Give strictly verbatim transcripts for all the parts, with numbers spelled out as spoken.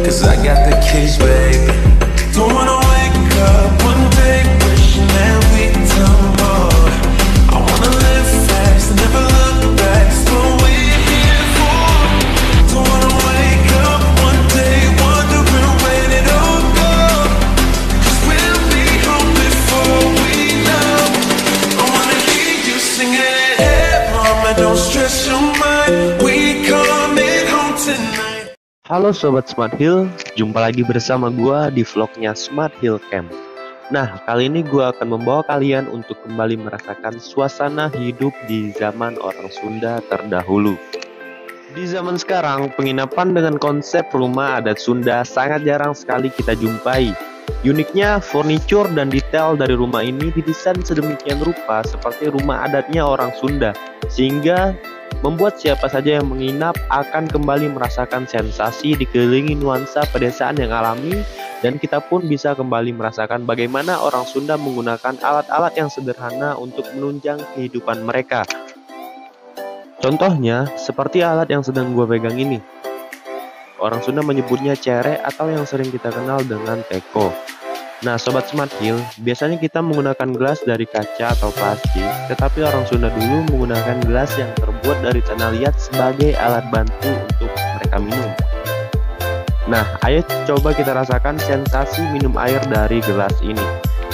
'cause I got the keys, baby. Don't wanna wake up one day wishing that we'd done more. I wanna live fast and never look back. It's what we're here for. Don't wanna wake up one day wondering where it all go. 'Cause we'll be home before we know. I wanna hear you singing, hey mama, don't stress your mind. We coming home tonight. Halo Sobat Smart Hill, jumpa lagi bersama gua di vlognya Smart Hill Camp. Nah, kali ini gua akan membawa kalian untuk kembali merasakan suasana hidup di zaman orang Sunda terdahulu. Di zaman sekarang, penginapan dengan konsep rumah adat Sunda sangat jarang sekali kita jumpai. Uniknya, furniture dan detail dari rumah ini didesain sedemikian rupa seperti rumah adatnya orang Sunda, sehingga membuat siapa saja yang menginap akan kembali merasakan sensasi dikelilingi nuansa pedesaan yang alami, dan kita pun bisa kembali merasakan bagaimana orang Sunda menggunakan alat-alat yang sederhana untuk menunjang kehidupan mereka. Contohnya, seperti alat yang sedang gue pegang ini. Orang Sunda menyebutnya cere atau yang sering kita kenal dengan teko. Nah, Sobat Smart Hill, biasanya kita menggunakan gelas dari kaca atau plastik, tetapi orang Sunda dulu menggunakan gelas yang terbuat dari tanah liat sebagai alat bantu untuk mereka minum. Nah, ayo coba kita rasakan sensasi minum air dari gelas ini.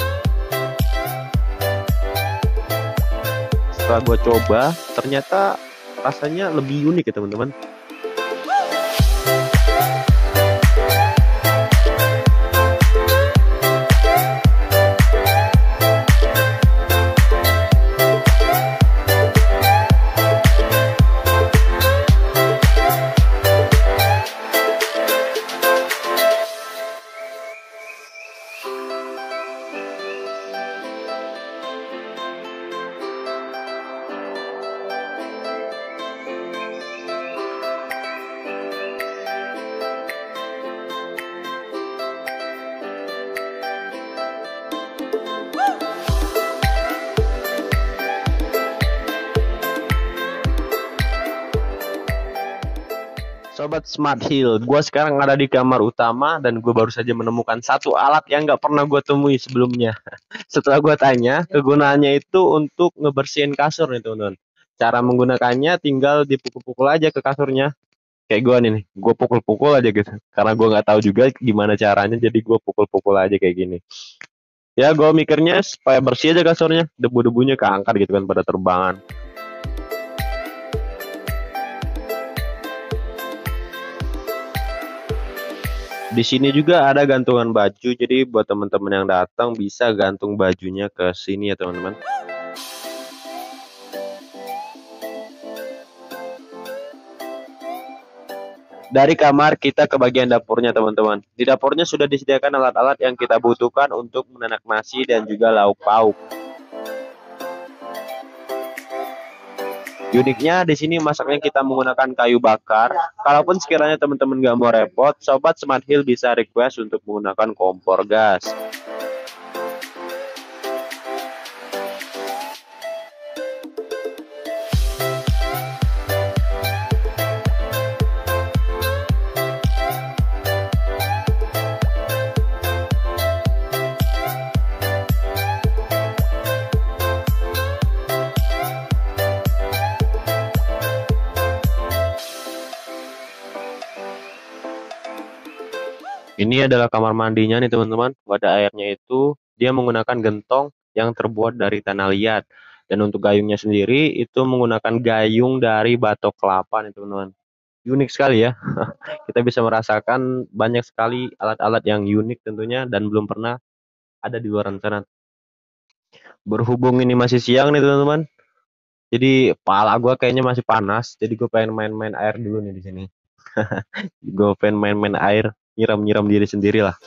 Setelah gue coba, ternyata rasanya lebih unik ya teman-teman. Sobat Smart Hill, gue sekarang ada di kamar utama dan gue baru saja menemukan satu alat yang gak pernah gue temui sebelumnya. Setelah gue tanya, kegunaannya itu untuk ngebersihin kasur nih teman-teman. Cara menggunakannya tinggal dipukul-pukul aja ke kasurnya. Kayak gue nih, gue pukul-pukul aja gitu. Karena gue gak tahu juga gimana caranya, jadi gue pukul-pukul aja kayak gini. Ya, gue mikirnya supaya bersih aja kasurnya, debu-debunya keangkat gitu kan pada terbangan. Di sini juga ada gantungan baju, jadi buat teman-teman yang datang bisa gantung bajunya ke sini ya teman-teman. Dari kamar kita ke bagian dapurnya teman-teman. Di dapurnya sudah disediakan alat-alat yang kita butuhkan untuk menanak nasi dan juga lauk pauk. Uniknya di sini masaknya kita menggunakan kayu bakar. Kalaupun sekiranya teman-teman gak mau repot, Sobat Smart Hill bisa request untuk menggunakan kompor gas. Ini adalah kamar mandinya nih teman-teman. Wadah airnya itu dia menggunakan gentong yang terbuat dari tanah liat. Dan untuk gayungnya sendiri itu menggunakan gayung dari batok kelapa nih teman-teman. Unik sekali ya. Kita bisa merasakan banyak sekali alat-alat yang unik tentunya dan belum pernah ada di luar sana. Berhubung ini masih siang nih teman-teman. Jadi kepala gue kayaknya masih panas. Jadi gue pengen main-main air dulu nih di sini. Gue pengen main-main air. Nyiram-nyiram diri sendiri lah.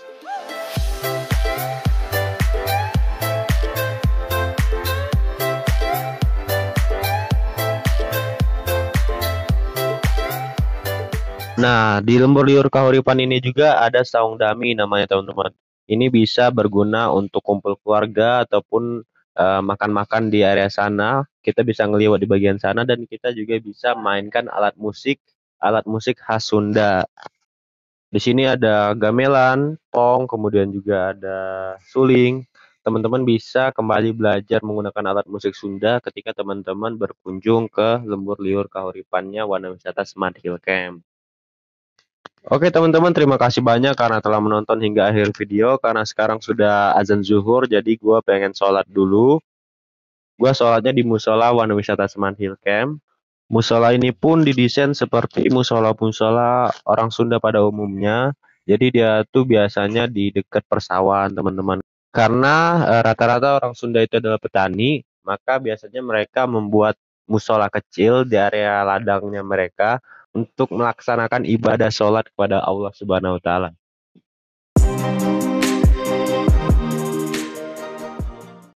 Nah, di lembur liur kahuripan ini juga ada saung dami namanya teman-teman. Ini bisa berguna untuk kumpul keluarga ataupun uh, makan-makan di area sana. Kita bisa ngeliwat di bagian sana dan kita juga bisa mainkan alat musik, alat musik khas Sunda. Di sini ada gamelan, pong, kemudian juga ada suling. Teman-teman bisa kembali belajar menggunakan alat musik Sunda ketika teman-teman berkunjung ke Lembur Liur Kahuripannya Wana Wisata Smart Hill Camp. Oke teman-teman, terima kasih banyak karena telah menonton hingga akhir video. Karena sekarang sudah azan zuhur, jadi gue pengen sholat dulu. Gue sholatnya di musola Wana Wisata Smart Hill Camp. Musola ini pun didesain seperti musola-musola orang Sunda pada umumnya. Jadi dia tuh biasanya di dekat persawahan teman-teman. Karena eh, rata-rata orang Sunda itu adalah petani, maka biasanya mereka membuat musola kecil di area ladangnya mereka untuk melaksanakan ibadah sholat kepada Allah Subhanahu wa Ta'ala.